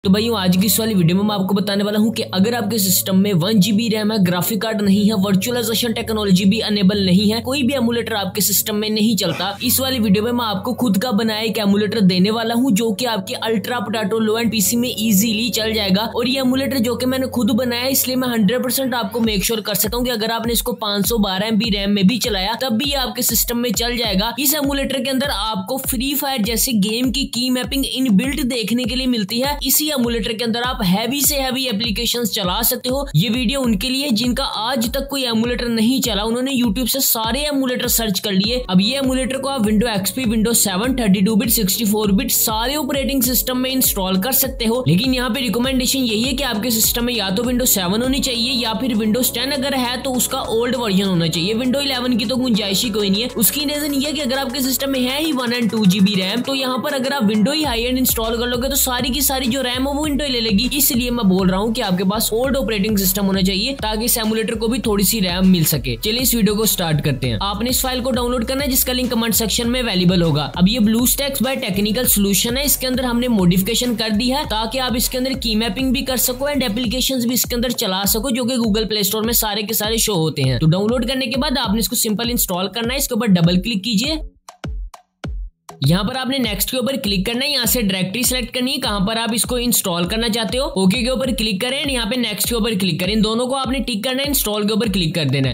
तो भाइयों आज की इस वाली वीडियो में मैं आपको बताने वाला हूं कि अगर आपके सिस्टम में 1 GB रैम है, ग्राफिक कार्ड नहीं है, वर्चुअलाइजेशन टेक्नोलॉजी भी अनेबल नहीं है, कोई भी एमुलेटर आपके सिस्टम में नहीं चलता, इस वाली वीडियो में मैं आपको खुद का बनाया एक एमुलेटर देने वाला हूं जो कि आपके ultra potato low end PC में इजीली चल जाएगा। और ये एमुलेटर जो कि मैंने खुद बनाया है, इसलिए मैं 100% आपको मेक श्योर कर सकता हूँ कि अगर आपने इसको 512 MB रैम में भी चलाया तब भी ये आपके सिस्टम में चल जाएगा। इस एमुलेटर के अंदर आपको फ्री फायर जैसे गेम की मैपिंग इनबिल्ट देखने के लिए मिलती है। इसी एमुलेटर के अंदर आप हैवी से हैवी एप्लीकेशंस चला सकते हो। ये वीडियो उनके लिए जिनका आज तक कोई एमुलेटर नहीं चला, उन्होंने यूट्यूब से सारे एमुलेटर सर्च कर लिए। अब ये एमुलेटर को आप window XP, window 7, 32 bit, 64 bit सारे ऑपरेटिंग सिस्टम में इंस्टॉल कर सकते हो। लेकिन यहाँ पे रिकमेंडेशन यही है कि आपके सिस्टम में या तो विंडो 7 होनी चाहिए या फिर विंडोज 10 अगर है तो उसका ओल्ड वर्जन होना चाहिए। विंडो 11 की तो गुंजाइश ही कोई नहीं है। उसकी रीजन ये है कि अगर आपके सिस्टम में है ही 1 और 2 GB रैम, तो यहाँ पर अगर आप विंडो ही हाई एंड इंस्टॉल कर लोगे तो सारी की सारी जो रैम है वो विंडो ले लेगी। इसलिए मैं बोल रहा हूँ कि आपके पास ओल्ड ऑपरेटिंग सिस्टम होना चाहिए ताकि इस एमुलेटर को भी थोड़ी सी रैम मिल सके। चलिए इस वीडियो को स्टार्ट करते हैं। आपने इस फाइल को डाउनलोड करना है जिसका लिंक कमेंट सेक्शन में अवेलेबल होगा। अब ये ब्लूस्टैक्स बाय टेक्निकल सॉल्यूशन है, इसके अंदर हमने मॉडिफिकेशन कर दी है ताकि आप इसके अंदर की मैपिंग भी कर सको एंड एप्लीकेशंस भी इसके अंदर चला सको जो कि गूगल प्ले स्टोर में सारे के सारे शो होते हैं। तो डाउनलोड करने के बाद आपने इसको सिंपल इंस्टॉल करना है। इसके ऊपर डबल क्लिक कीजिए। यहाँ पर आपने नेक्स्ट के ऊपर क्लिक करना है। यहाँ से डायरेक्टरी सेलेक्ट करनी है कहां पर आप इसको इंस्टॉल करना चाहते हो। ओके के ऊपर क्लिक करें, यहाँ पे नेक्स्ट के ऊपर क्लिक करें। इन दोनों को आपने टिक करना है, इंस्टॉल के ऊपर क्लिक कर देना है।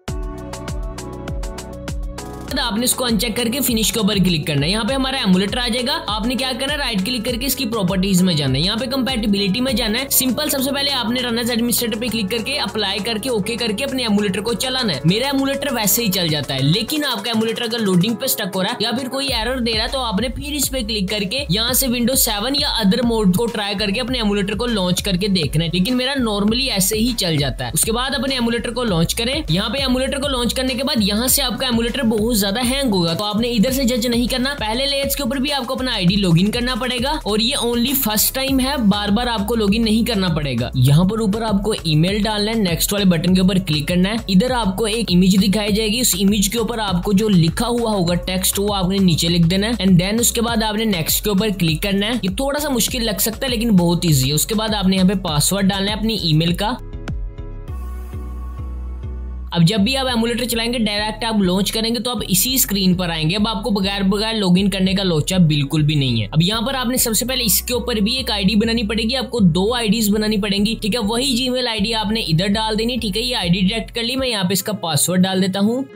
आपने इसको अनचेक करके फिनिश के ऊपर क्लिक करना है। यहाँ पे हमारा एमुलेटर आ जाएगा। आपने क्या करना है, राइट क्लिक करके इसकी प्रॉपर्टीज में जाना है। यहाँ पे कंपैटिबिलिटी में जाना है। सिंपल सबसे पहले आपने रन एज एडमिनिस्ट्रेटर पे क्लिक करके अप्लाई करके ओके करके अपने एमुलेटर को चलाना है। मेरा एमुलेटर वैसे ही चल जाता है, लेकिन आपका एमुलेटर अगर लोडिंग पे स्टक हो रहा है या फिर कोई एरर दे रहा है तो आपने फिर इस पे क्लिक करके यहाँ से विंडो 7 या अदर मोड को ट्राई करके अपने एमुलेटर को लॉन्च करके देखना है। लेकिन मेरा नॉर्मली ऐसे ही चल जाता है। उसके बाद अपने एमुलेटर को लॉन्च करें। यहाँ पे एमुलेटर को लॉन्च करने के बाद यहाँ से आपका एमुलेटर बहुत ज्यादा हैंग होगा, तो आपने इधर से जज नहीं करना। पहले लेयर्स के ऊपर भी आपको अपना आईडी लॉगिन करना पड़ेगा और ये ओनली फर्स्ट टाइम है, बार बार आपको लॉगिन नहीं करना पड़ेगा। यहाँ पर ऊपर आपको ईमेल डालना है, नेक्स्ट वाले बटन के ऊपर क्लिक करना है। इधर आपको एक इमेज दिखाई जाएगी, उस इमेज के ऊपर आपको जो लिखा हुआ होगा टेक्स्ट वो आपने नीचे लिख देना है एंड देन उसके बाद आपने नेक्स्ट के ऊपर क्लिक करना है। ये थोड़ा सा मुश्किल लग सकता है लेकिन बहुत ईजी है। उसके बाद आपने यहाँ पे पासवर्ड डालना है अपनी ईमेल का। अब जब भी आप एमुलेटर चलाएंगे डायरेक्ट आप लॉन्च करेंगे तो आप इसी स्क्रीन पर आएंगे। अब आपको बगैर लॉगिन करने का लोचा बिल्कुल भी नहीं है। अब यहाँ पर आपने सबसे पहले इसके ऊपर भी एक आईडी बनानी पड़ेगी, आपको 2 आईडीज बनानी पड़ेंगी। ठीक है, वही जीमेल आईडी आपने इधर डाल देनी। ठीक है, ये आईडी डिटेक्ट कर ली। मैं यहाँ पे इसका पासवर्ड डाल देता हूँ।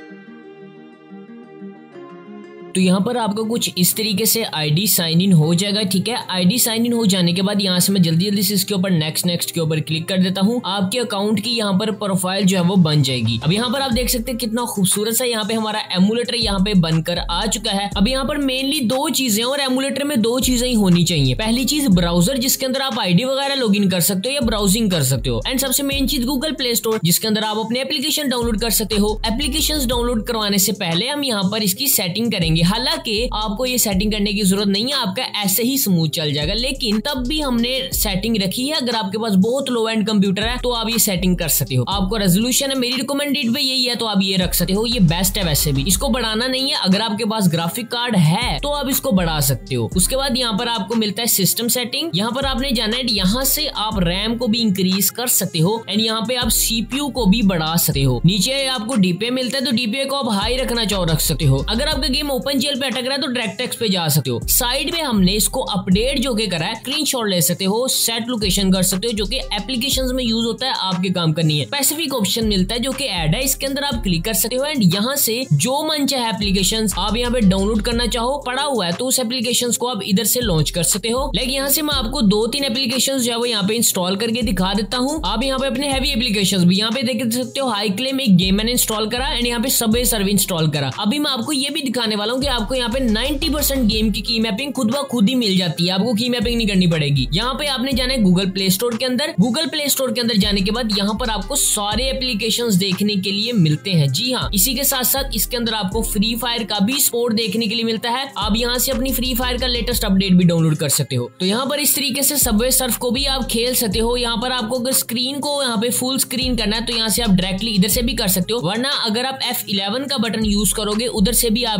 तो यहाँ पर आपका कुछ इस तरीके से आईडी साइन इन हो जाएगा। ठीक है, आईडी साइन इन हो जाने के बाद यहाँ से मैं जल्दी से इसके ऊपर नेक्स्ट के ऊपर क्लिक कर देता हूँ। आपके अकाउंट की यहाँ पर प्रोफाइल जो है वो बन जाएगी। अब यहाँ पर आप देख सकते हैं कितना खूबसूरत सा यहाँ पे हमारा एमुलेटर यहाँ पे बनकर आ चुका है। अब यहाँ पर मेनली 2 चीजें और एमुलेटर में 2 चीजें ही होनी चाहिए। पहली चीज ब्राउजर जिसके अंदर आप आईडी वगैरह लॉग इन कर सकते हो या ब्राउजिंग कर सकते हो, एंड सबसे मेन चीज गूगल प्ले स्टोर जिसके अंदर आप अपने एप्लीकेशन डाउनलोड कर सकते हो। एप्लीकेशन डाउनलोड करवाने से पहले हम यहाँ पर इसकी सेटिंग करेंगे। हालांकि आपको ये सेटिंग करने की जरूरत नहीं है, आपका ऐसे ही स्मूथ चल जाएगा, लेकिन तब भी हमने सेटिंग रखी है। अगर आपके पास बहुत लो एंड कंप्यूटर है तो आप ये सेटिंग कर सकते हो। आपको रेजोल्यूशन है मेरी रिकमेंडेड पे यही है तो आप ये रख सकते हो, ये बेस्ट है। वैसे भी इसको बढ़ाना नहीं है, अगर आपके पास ग्राफिक कार्ड है तो आप इसको बढ़ा सकते हो। उसके बाद यहाँ पर आपको मिलता है सिस्टम सेटिंग। यहाँ पर आपने जाना है, यहाँ से आप रैम को भी इंक्रीज कर सकते हो एंड यहाँ पे आप सीपीयू को भी बढ़ा सकते हो। नीचे आपको डीपीए मिलता है तो डीपीए को आप हाई रखना चाहो रख सकते हो। अगर आपका गेम ओपन जेल पे अटक रहा है तो डायरेक्ट पे जा सकते हो। साइड में हमने इसको अपडेट जो कि करा है, स्क्रीनशॉट ले सकते हो, सेट लोकेशन कर सकते हो जो कि एप्लीकेशंस में यूज होता है, आपके काम करनी है। स्पेसिफिक ऑप्शन मिलता है जो कि ऐड है, इसके अंदर आप क्लिक कर सकते हो एंड यहाँ से जो मन चाहे एप्लीकेशंस आप यहाँ पे डाउनलोड करना चाहो पड़ा हुआ है तो उस एप्लीकेशंस को आप इधर से लॉन्च कर सकते हो। लेकिन यहाँ से मैं आपको 2-3 एप्लीकेशंस जो है वो यहाँ पे इंस्टॉल करके दिखा देता हूँ। आप यहाँ पे अपने हैवी एप्लीकेशंस भी यहाँ पे देख सकते हो। हाई क्लेम एक गेम मैंने इंस्टॉल करा एंड यहाँ पे सबवे सर्वे इंस्टॉल करा। अभी मैं आपको ये भी दिखाने वाला हूँ कि आपको यहाँ पे 90% गेम की मैपिंग खुद ब खुद ही मिल जाती है, आपको की मैपिंग नहीं करनी पड़ेगी। यहाँ पे आपने जाना है गूगल प्ले स्टोर के अंदर। गूगल प्ले स्टोर के अंदर जाने के बाद यहाँ पर आपको सारे एप्लीकेशंस देखने के लिए मिलते हैं। जी हाँ, इसी के साथ साथ इसके अंदर आपको फ्री फायर का भी सपोर्ट देखने के लिए मिलता है। आप यहाँ से अपनी फ्री फायर का लेटेस्ट अपडेट भी डाउनलोड कर सकते हो। तो यहाँ पर इस तरीके से सबवे सर्फ को भी आप खेल सकते हो। यहाँ पर आपको अगर स्क्रीन को यहाँ पे फुल स्क्रीन करना है तो यहाँ से आप डायरेक्टली इधर से भी कर सकते हो, वरना अगर आप F11 का बटन यूज करोगे उधर से भी आपकी स्क्रीन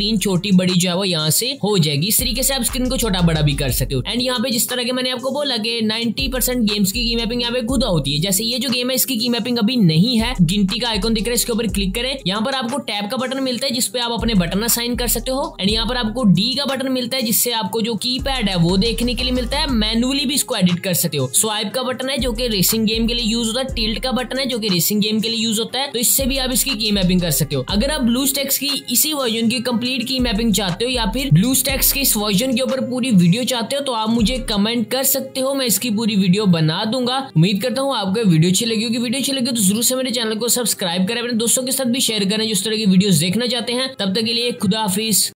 स्क्रीन छोटी बड़ी जो है वो यहाँ से हो जाएगी। इस तरीके से आप स्क्रीन को छोटा बड़ा भी कर सकते हो। एंड यहाँ पे जिस तरह के मैंने आपको बोला कि 90% गेम्स की मैपिंग यहाँ पे खुद होती है। जैसे ये जो गेम है इसकी की मैपिंग अभी नहीं है, गिनती का आइकॉन दिख रहा है, इसके ऊपर क्लिक करें। यहाँ पर आपको टैब का बटन मिलता है जिसपे आप अपने बटन असाइन कर सकते हो। एंड यहाँ पर आपको डी का बटन मिलता है जिससे आपको जो कीपैड है वो देखने के लिए मिलता है। मैनुअली भी इसको एडिट कर सकते हो। स्वाइप का बटन है जो कि रेसिंग गेम के लिए यूज होता है। टिल्ट का बटन है जो कि रेसिंग गेम के लिए यूज होता है। तो इससे भी आप इसकी की मैपिंग कर सकते हो। अगर आप ब्लूस्टैक्स की इसी वर्जन की कंप्लीट की मैपिंग चाहते हो या फिर ब्लूस्टैक्स के इस वर्जन के ऊपर पूरी वीडियो चाहते हो तो आप मुझे कमेंट कर सकते हो, मैं इसकी पूरी वीडियो बना दूंगा। उम्मीद करता हूँ आपको वीडियो अच्छी लगी होगी। वीडियो अच्छी लगी तो जरूर से मेरे चैनल को सब्सक्राइब करें, अपने दोस्तों के साथ भी शेयर करें जो इस तरह की वीडियोस देखना चाहते हैं। तब तक के लिए खुदा हाफिज।